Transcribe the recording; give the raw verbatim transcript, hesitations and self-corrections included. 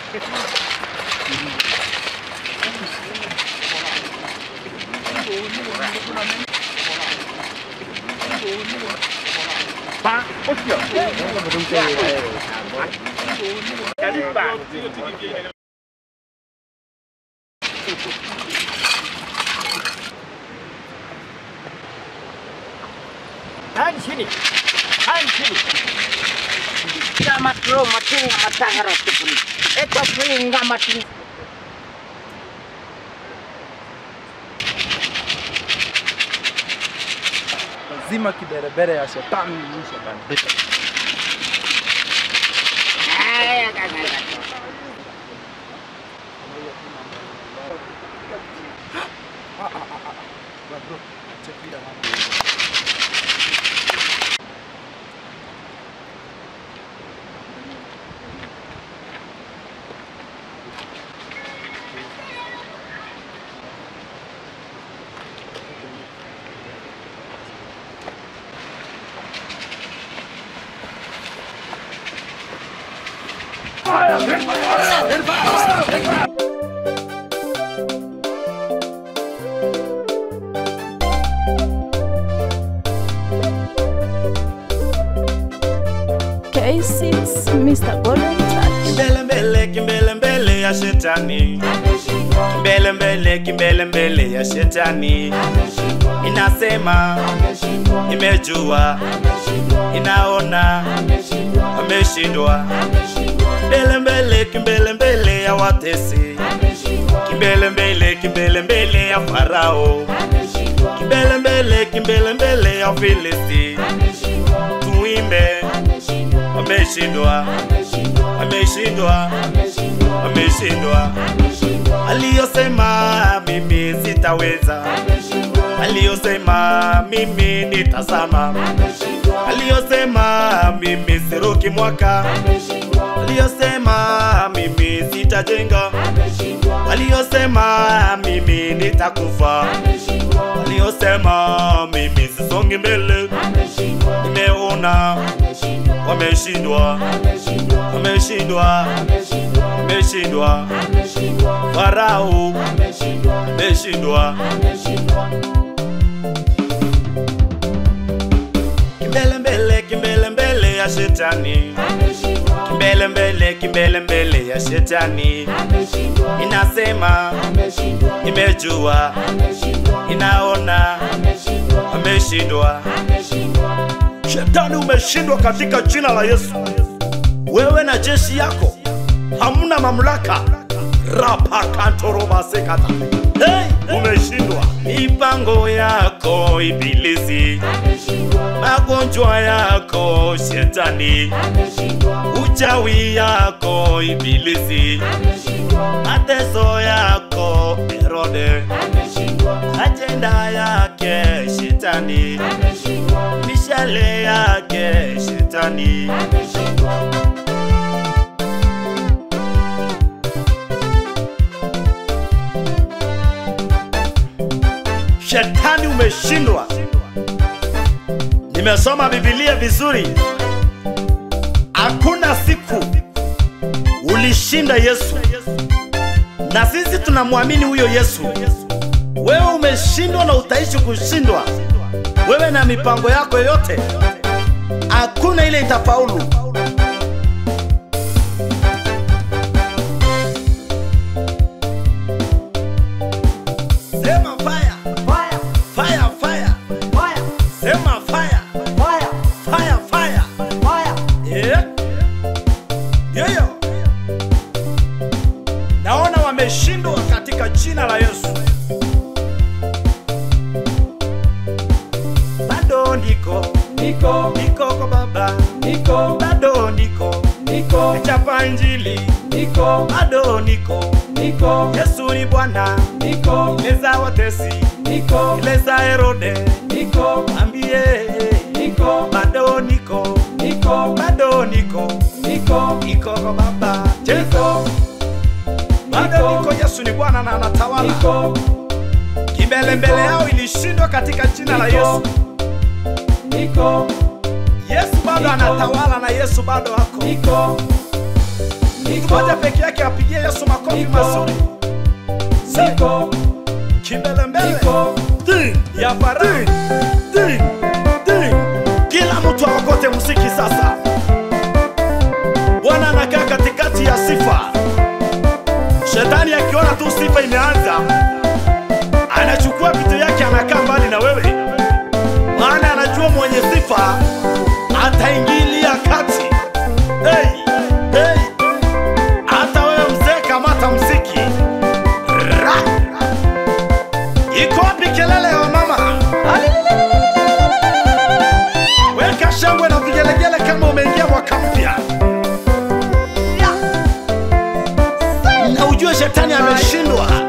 Ba, osio. Kali ba. Hanchini. Hanchini. Kama kro matinga matahara tukuni. Eko pinga matinga. Lazima kiberebere ya shetani ni shetani. Aya kaka. Ah ah ah. Bro, check it out. K six, Mister Golden Touch. Kimbele mbele, kimbele mbele ya shetani. Kimbele mbele, kimbele mbele ya shetani. Inasema, imejua, inaona, ameshindwa. Kimbele mbele, kimbele mbele ya watesi. Kimbele mbele, kimbele mbele ya Farao. Kimbele mbele, kimbele mbele ya Filisti. Tuimbe, ameshindwa, ameshindwa, ameshindwa. Aliyosema mimi sitaweza, aliyosema mimi nitazama, aliyosema mimi siruki mwaka, aliyosema mimi sitajenga, aliyosema mimi nitakufa, aliyosema mimi sisongi mbele. Nimeona wameshindwa, wameshindwa, wameshindwa. Farao ameshindwa. Kimbele mbele, kimbele mbele ya shetani. Kimbele mbele, kimbele mbele ya shetani. Inasema, imejua, inaona, ameshindwa. Shetani umeshindwa katika jina la Yesu. Wewe na jeshi yako hamuna mamlaka. Rapa kantoroba sekata. Hey, umeshindwa. Mipango yako ibilisi, magonjwa yako shetani, uchawi yako ibilisi, mateso yako Herode, agenda yake shetani, mishale yake shetani. Shetani umeshindwa. Nimesoma Biblia vizuri. Hakuna siku ulishinda Yesu. Na sisi tunamwamini huyo Yesu. Wewe umeshindwa na utaishi kushindwa. Wewe na mipango yako yote, hakuna ile itafaulu. Sema fire, fire, fire, fire, fire. Sema fire, fire, fire, fire, fire. Yeah. Yoyo. Naona wameshindwa katika jina la Yesu. Bado niko, niko, niko kwa Baba, niko, bado niko, niko, chapa injili, niko, bado niko, niko, Yesu ni Bwana, niko, ileza watesi, niko, ileza Herode, niko, ambie, niko, bado niko, niko, bado niko, niko, niko kwa Baba, niko, bado niko, Yesu ni Bwana na anatawala. Niko, kimbele mbele yao ilishindwa katika jina la Yesu. Niko, Yesu bado anatawala na Yesu bado hako. Niko, Mmoja peke yake apigie Yesu makofi mazuri. Niko kimbele mbele. Ding ya Farao. Ding ding. Kila mtu aokote muziki sasa. Bwana anakaa katikati ya sifa. Shetani akiona tu sifa imeanza, anachukua vitu yake anakaa mbali na wewe. Maana anajua mwenye sifa ataingilia kati. Hey, hey. Hata wewe mzee kamata muziki. Ra. Iko wapi kelele ya mama? Weka shangwe na vigelegele kama umeingia mwaka mpya. Na ujue shetani ameshindwa.